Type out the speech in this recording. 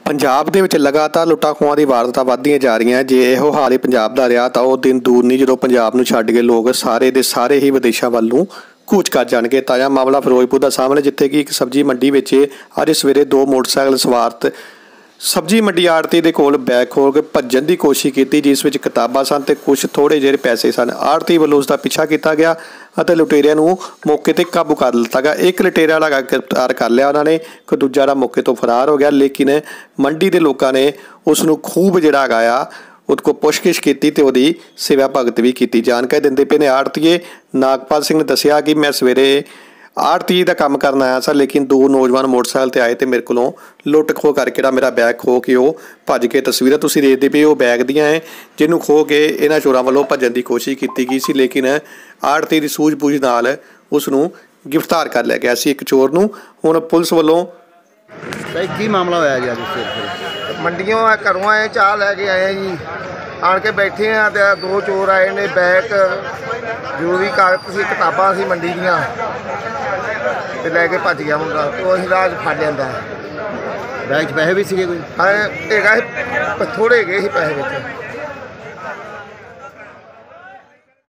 ਪੰਜਾਬ ਦੇ ਵਿੱਚ ਲਗਾਤਾਰ ਲੁੱਟਾਂ ਖੋਹਾਂ ਦੀ ਵਾਰਦਾਤਾਂ ਵੱਧਦੀਆਂ ਜਾ ਰਹੀਆਂ। ਜੇ ਇਹੋ ਹਾਲ ਹੀ ਪੰਜਾਬ ਦਾ ਰਿਹਾ ਤਾਂ ਉਹ ਦਿਨ ਦੂਰ ਨਹੀਂ ਜਦੋਂ ਪੰਜਾਬ ਨੂੰ ਛੱਡ ਕੇ ਲੋਕ ਸਾਰੇ ਦੇ ਸਾਰੇ ਹੀ ਵਿਦੇਸ਼ਾਂ ਵੱਲ ਨੂੰ ਕੂਚ ਕਰ ਜਾਣਗੇ। ਤਾਜ਼ਾ ਮਾਮਲਾ ਫਿਰੋਜ਼ਪੁਰ ਦਾ ਸਾਹਮਣੇ, ਜਿੱਥੇ ਕਿ ਇੱਕ ਸਬਜ਼ੀ ਮੰਡੀ ਵਿੱਚ ਅੱਜ ਸਵੇਰੇ ਦੋ ਮੋਟਰਸਾਈਕਲ ਸਵਾਰ सब्जी मंडी आड़ती के कोल बैग खोल के भजन की कोशिश की, जिस में किताबां सन ते कुछ थोड़े जे पैसे सन। आड़ती वालों उसका पिछा किया गया और लुटेरिया मौके पर काबू कर लिता गया। एक लुटेरा लगा गिरफ्तार कर लिया उन्होंने, दूजा मौके तो फरार हो गया। लेकिन मंडी के लोगों ने उसनों खूब जिहड़ा गाया उसको पुछगिछ की तो वो सेवा भगत भी की। जानकारी देंदे पे ने आड़तीए नागपाल सिंह ने दसिया कि मैं सवेरे आड़ती का काम करना आया सा, लेकिन दो नौजवान मोटरसाइकिल पर आए तो मेरे को लुट खो करके मेरा बैग खो के वो भज के, तस्वीर तुसीं देखते पे वो बैग दियाँ है जिन्होंने खो के इन्होंने चोरों वालों भजन की कोशिश की गई सी। लेकिन आड़ती की सूझबूझ नाल उसनूं गिरफ्तार कर लिया गया सी। एक चोर नूं हुण पुलिस वालों की मामला होया जी? अज मंडियों घरों आए, चाह लैके आए जी, आन के बैठे हैं तो दो चोर आए ने, बैग जो भी कागज सी किताबां सी मंडी दियां ते लैके भज गया मुंडा। तो असीं राह च फड़ लिआंदा। बैग च पैसे भी सीगे कोई? हाँ, थोड़े गए ही पैसे विच।